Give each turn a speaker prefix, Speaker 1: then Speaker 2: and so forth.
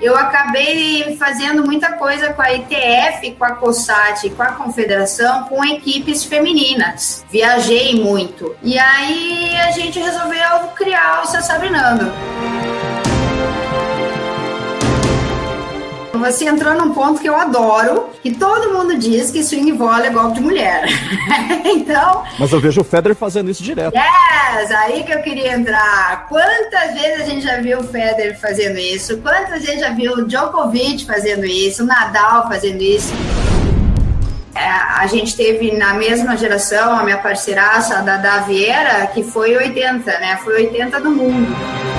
Speaker 1: eu acabei fazendo muita coisa com a ITF, com a COSAT, com a Confederação, com equipes femininas. Viajei muito. E aí a gente resolveu criar o Se Sabrinando. Você entrou num ponto que eu adoro, que todo mundo diz que swing volley é golpe de mulher. Então...
Speaker 2: Mas eu vejo o Federer fazendo isso direto.
Speaker 1: Yes! Aí que eu queria entrar. Quantas vezes a gente já viu o Federer fazendo isso? Quantas vezes já viu o Djokovic fazendo isso? O Nadal fazendo isso? A gente teve na mesma geração, a minha parceiraça, a Dada Vieira, que foi 80, né? Foi 80 do mundo.